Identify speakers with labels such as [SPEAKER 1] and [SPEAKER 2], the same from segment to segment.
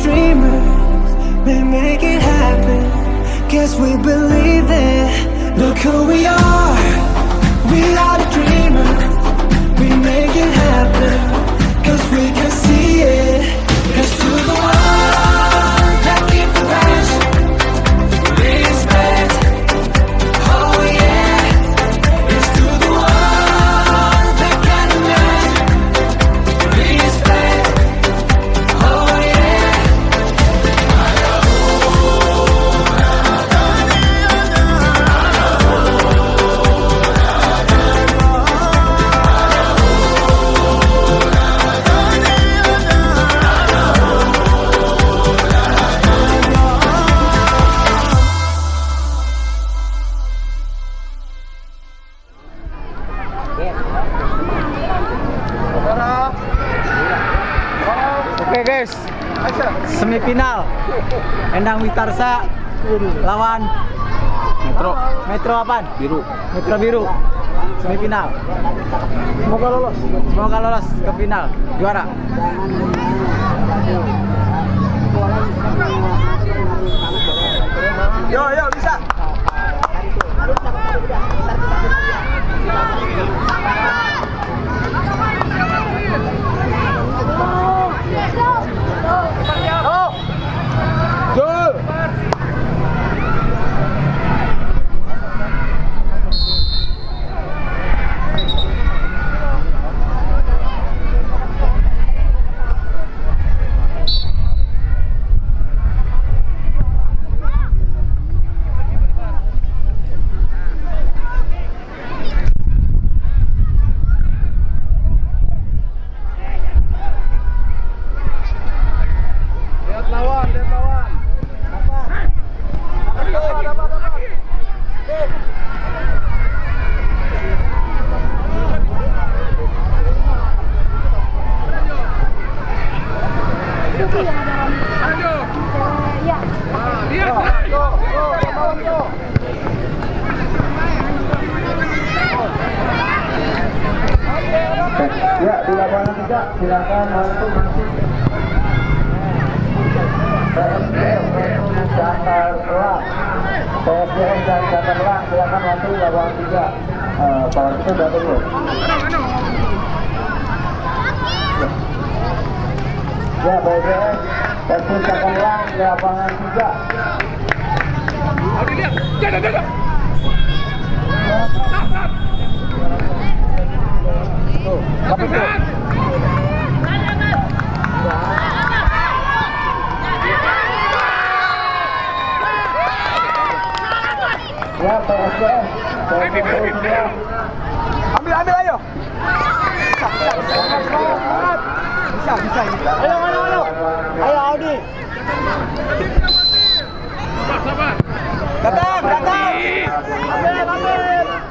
[SPEAKER 1] dreamers, we make it happen. Guess we believe it. Look who we are the dreamers. We make it happen, cause we can see it. Cause to the one that keep the rest, respect. Oh yeah, it's to the one that can imagine. Respect. Oh yeah.
[SPEAKER 2] Oke guys, semifinal Endang Witarsa lawan Metro apaan? Biru. Metro Biru. Semifinal. Semoga lolos ke final. Juara. Yo bisa.
[SPEAKER 3] Ya, di lapangan 3 silakan langsung masuk. PSDM Jakarta Elang, PSDM dan Jakarta Elang silakan masuk di lapangan 3. Kalau itu udah dulu. Ya, PSDM Jakarta Elang di lapangan 3. Ya, PSDM.
[SPEAKER 2] Ambil ayo. Bisa. Ayo. Ayo Audi. Sabar. Datang. Ambil.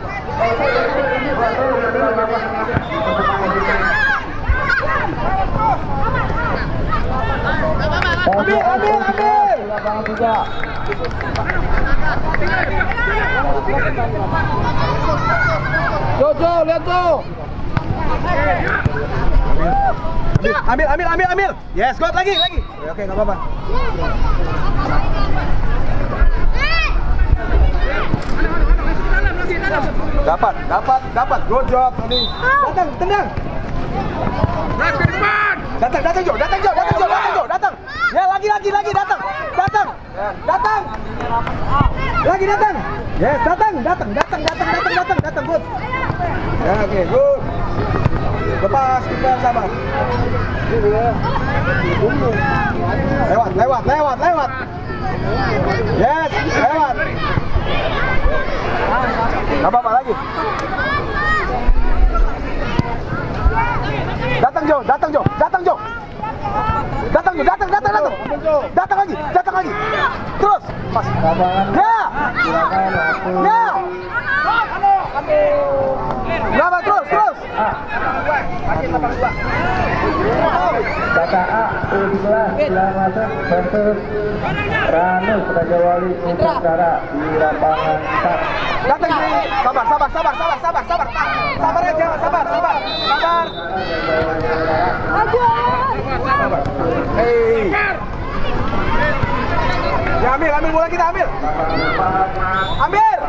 [SPEAKER 2] Jojo, lihat tuh. Ambil. Yes, got lagi. Oke, enggak apa-apa. Dapat. Good job tadi. Datang, tendang. Datang, Jo. Ya, lagi datang. Lagi datang. Yes, datang. Good. Ya, oke, good. Lepas, kita sabar. Lewat. Yes, lewat. Gak apa-apa lagi. Datang Jo. Datang lagi. Terus. Pas. Ya. Berapa terus?
[SPEAKER 3] Kata A, U11 Selamatkan versus Ranu Raja Wali Nusantara di lapangan 4.
[SPEAKER 2] Datang Giri. Sabar. Sabar aja, sabar. Maju. Hei. Ya, ambil bola kita, ambil. Ambil.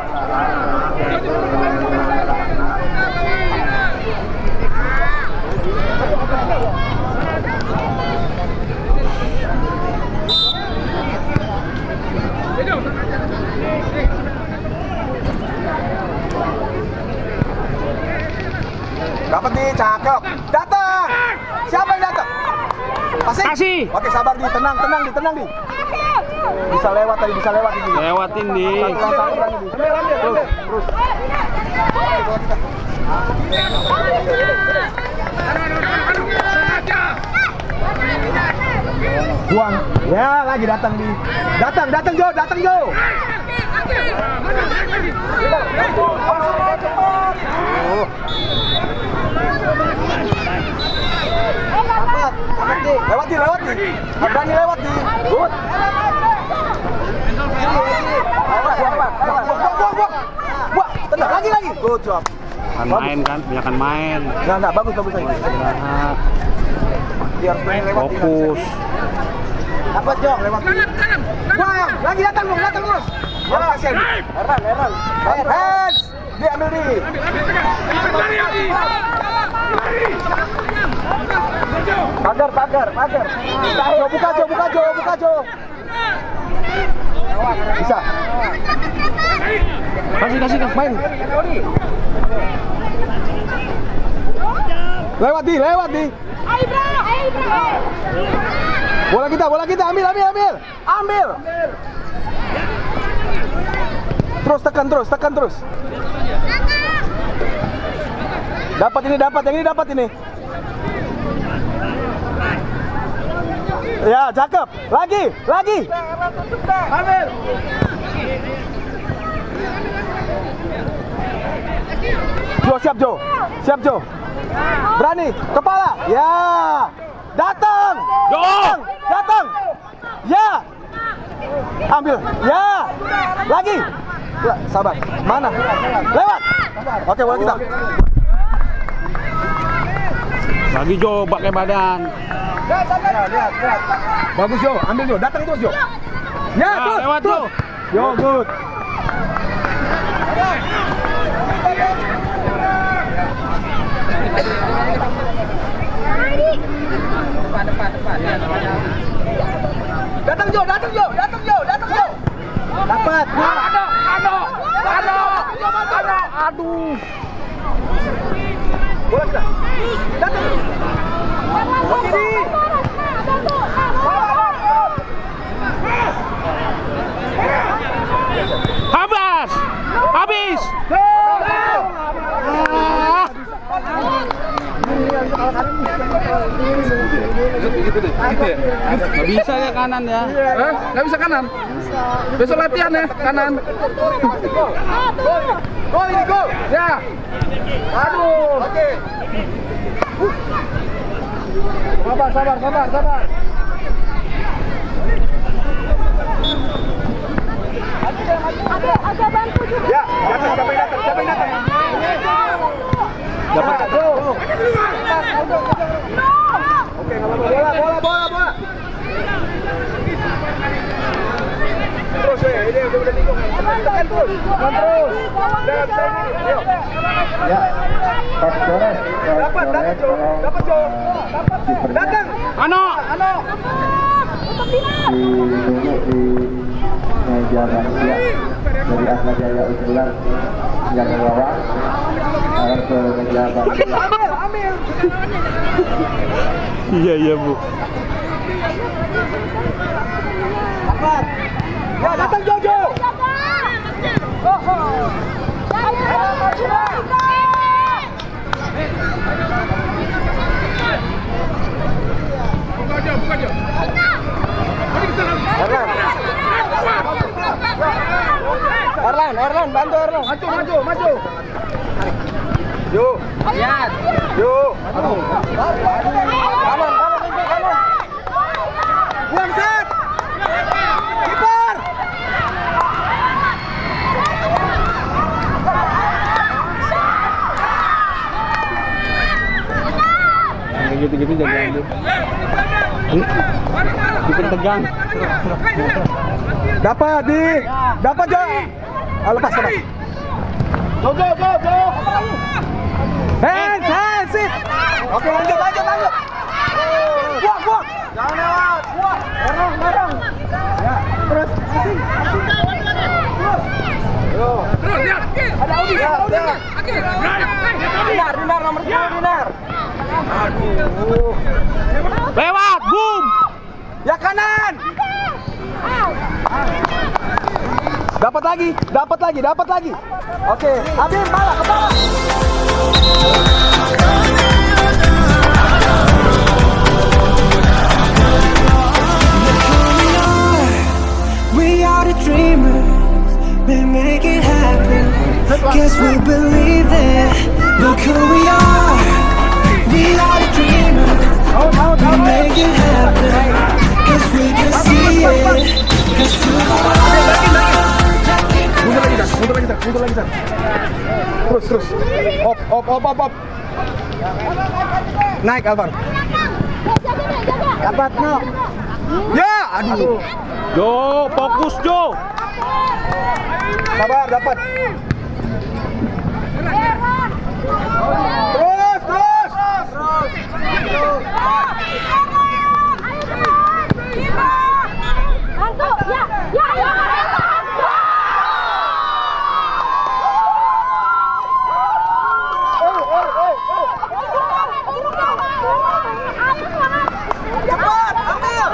[SPEAKER 2] Dapat nih, cakep. Datang. Siapa yang datang?
[SPEAKER 4] Kasih.
[SPEAKER 2] Oke, sabar di, tenang di. Bisa lewat tadi.
[SPEAKER 4] Lewatin di.
[SPEAKER 2] Terus. Buang. Ya, lagi datang di. Datang Jo. Lewat di. Berani lewat di. Good. Buang. Tenang, lagi. Good job.
[SPEAKER 4] Main kan, banyakan main.
[SPEAKER 2] Enggak, bagus aja. Dia harus main lewat.
[SPEAKER 4] Fokus.
[SPEAKER 2] Dapat Jo, lewat. Buang, lagi datang terus. Ya, kasihan. Erran. Hands. Dia ambil di. Pagar. Buka Jo. Bisa.
[SPEAKER 4] Kasih.
[SPEAKER 2] Main. Lewat di. Bola kita, ambil. Terus tekan terus. Dapat ini. Ya, cakep. Lagi. Ambil. Siap Jo. Berani, kepala. Ya. Datang. Ya. Ambil. Ya. Lagi. Sabar. Mana? Lewat. Oke, bola kita.
[SPEAKER 4] Lagi Jo, pakai badan.
[SPEAKER 2] Lihat. Bagus Jo, ambil Jo, datang terus Jo. Ya, terus.
[SPEAKER 4] Lewat Jo.
[SPEAKER 2] Yo, good. Depan. Datang Jo. Dapat.
[SPEAKER 4] Aduh.
[SPEAKER 2] Bola kita. Datang.
[SPEAKER 4] Habis. Nggak bisa ya kanan ya?
[SPEAKER 2] Nggak bisa kanan. Besok latihan ya kanan. Gol. Ya. Aduh. Oke. Sabar. Ada bantu juga. Ya, siapa yang datang? Dapat. Oke, bola. Terus ya, ini udah tikung. Tekan terus. Ya. Dapat Jo. Datang.
[SPEAKER 4] Ano.
[SPEAKER 3] Di meja rahasia dari Ahmad Jaya Usulan yang membawa arah ke meja rahasia.
[SPEAKER 2] Ambil.
[SPEAKER 4] Iya Bu.
[SPEAKER 2] Dapat. Ya, datang Jojo. Buka Jo. Erlan, bantu Erlan. Maju. Yo. Lihat. Yo. Aduh. Kanan. Buang set. Kiper.
[SPEAKER 4] Gitu jajan tuh. Dipentegang.
[SPEAKER 2] Dapat Jo. Ah, lepas. Go. Hands, sit. Oke, lanjut. Buang. Jangan lewat. Buang. Dorong. Ya, terus. Terus lihat. Ada Audi. Dinar nomor 10 Dinar. Aduh.
[SPEAKER 4] Lewat, boom.
[SPEAKER 2] Ya kanan. Dapat lagi. Oke, Habib bala ke bawah.
[SPEAKER 1] We are the dreamers, we make it happen. Guess we believe it. Look who we are. We are the dreamers, we make it happen. Guess we can see it. Let's do
[SPEAKER 2] Mundur lagi, San. Terus. Op. Naik, Alvar. Dapat, no. Ya, aduh.
[SPEAKER 4] Jo, fokus Jo.
[SPEAKER 2] Sabar, dapat. Terus. Cepat, ambil.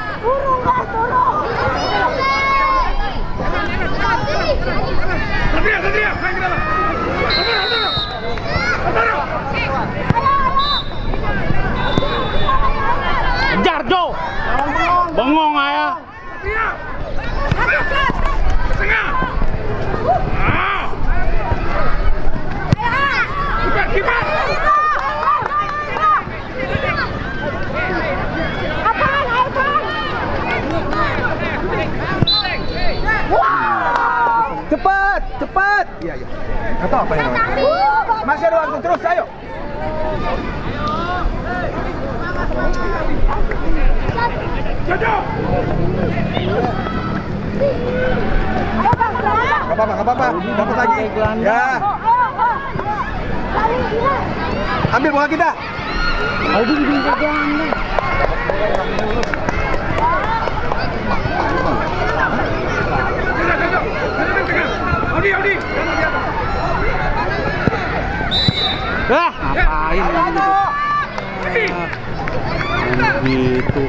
[SPEAKER 4] Kejar Jo. Bengong ayah.
[SPEAKER 2] Cepat. Iya. Atau apa yang masih ada waktu, terus, ayo. Gak apa-apa. Dapat lagi. Ya. Ambil bola kita.
[SPEAKER 1] Audi.
[SPEAKER 4] Ngapain gitu.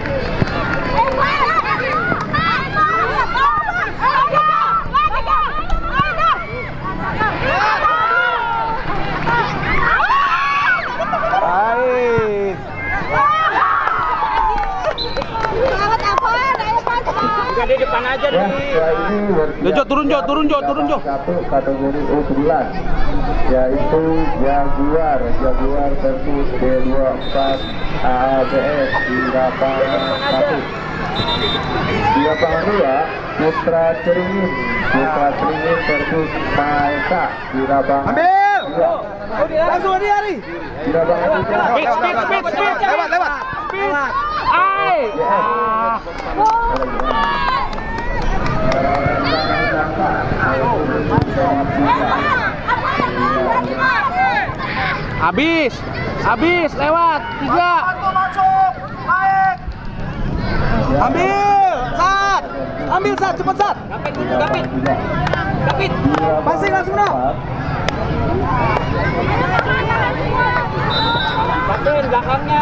[SPEAKER 3] Di depan aja nih.
[SPEAKER 4] Jo, turun Jo.
[SPEAKER 3] Satu kategori U11 yaitu Jaguar versus D24 AABS di lapangan 1. Di lapangan 2 Putra Ceringin versus Maesa di lapangan.
[SPEAKER 2] Ambil. Langsung hari.
[SPEAKER 3] Di lapangan 3
[SPEAKER 2] Speed. Lewat.
[SPEAKER 4] Habis lewat 3.
[SPEAKER 2] Masuk. Naik. Ambil Sat, cepat Sat. Dapit. Passing langsung no.
[SPEAKER 3] Pakai belakangnya.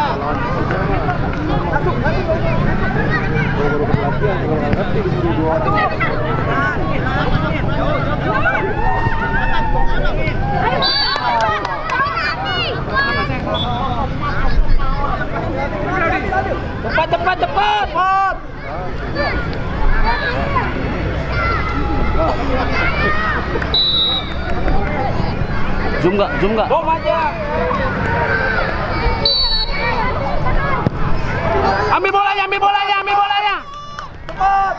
[SPEAKER 2] Cepat.
[SPEAKER 4] Zoom nggak?
[SPEAKER 3] Bom aja.
[SPEAKER 4] Ambil bolanya.
[SPEAKER 2] Cepat.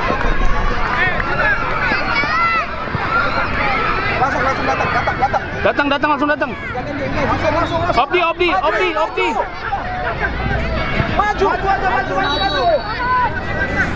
[SPEAKER 2] Langsung datang.
[SPEAKER 4] Datang langsung datang.
[SPEAKER 2] Jangan diingat, Susan langsung.
[SPEAKER 4] Opdi.
[SPEAKER 2] Maju aja, maju.